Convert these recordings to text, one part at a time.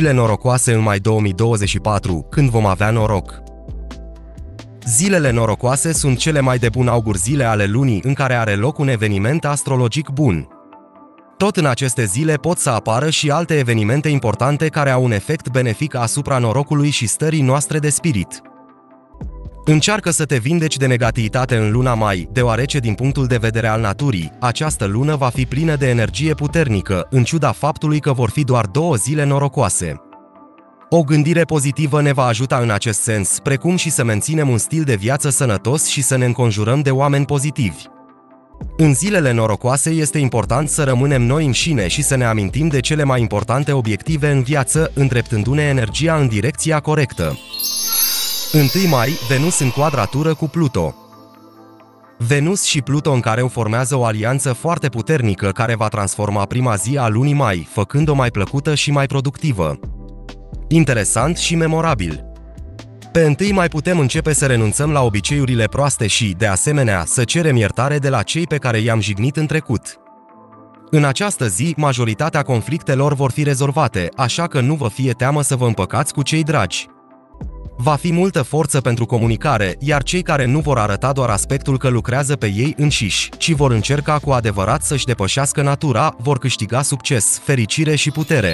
Zile norocoase în mai 2024, când vom avea noroc. Zilele norocoase sunt cele mai de bun augur zile ale lunii în care are loc un eveniment astrologic bun. Tot în aceste zile pot să apară și alte evenimente importante care au un efect benefic asupra norocului și stării noastre de spirit. Încearcă să te vindeci de negativitate în luna mai, deoarece din punctul de vedere al naturii, această lună va fi plină de energie puternică, în ciuda faptului că vor fi doar 2 zile norocoase. O gândire pozitivă ne va ajuta în acest sens, precum și să menținem un stil de viață sănătos și să ne înconjurăm de oameni pozitivi. În zilele norocoase este important să rămânem noi înșine și să ne amintim de cele mai importante obiective în viață, îndreptându-ne energia în direcția corectă. 1 mai, Venus în quadratură cu Pluto. Venus și Pluto în careu formează o alianță foarte puternică care va transforma prima zi a lunii mai, făcând-o mai plăcută și mai productivă. Interesant și memorabil. Pe 1 mai putem începe să renunțăm la obiceiurile proaste și, de asemenea, să cerem iertare de la cei pe care i-am jignit în trecut. În această zi, majoritatea conflictelor vor fi rezolvate, așa că nu vă fie teamă să vă împăcați cu cei dragi. Va fi multă forță pentru comunicare, iar cei care nu vor arăta doar aspectul că lucrează pe ei înșiși, ci vor încerca cu adevărat să-și depășească natura, vor câștiga succes, fericire și putere.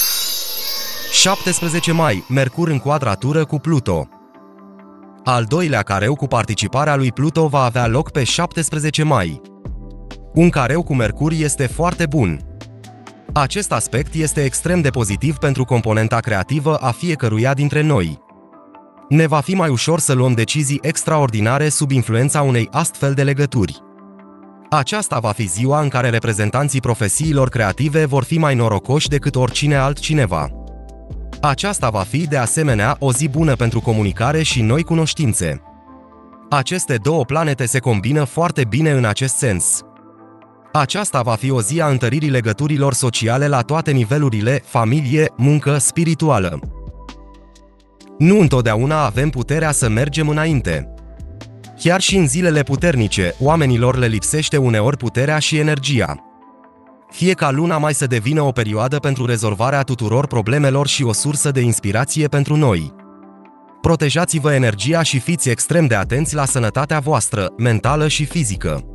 17 mai, Mercur în quadratură cu Pluto. Al doilea careu cu participarea lui Pluto va avea loc pe 17 mai. Un careu cu Mercur este foarte bun. Acest aspect este extrem de pozitiv pentru componenta creativă a fiecăruia dintre noi. Ne va fi mai ușor să luăm decizii extraordinare sub influența unei astfel de legături. Aceasta va fi ziua în care reprezentanții profesiilor creative vor fi mai norocoși decât oricine altcineva. Aceasta va fi, de asemenea, o zi bună pentru comunicare și noi cunoștințe. Aceste 2 planete se combină foarte bine în acest sens. Aceasta va fi o zi a întăririi legăturilor sociale la toate nivelurile, familie, muncă, spirituală. Nu întotdeauna avem puterea să mergem înainte. Chiar și în zilele puternice, oamenilor le lipsește uneori puterea și energia. Fie ca luna mai să devină o perioadă pentru rezolvarea tuturor problemelor și o sursă de inspirație pentru noi. Protejați-vă energia și fiți extrem de atenți la sănătatea voastră, mentală și fizică.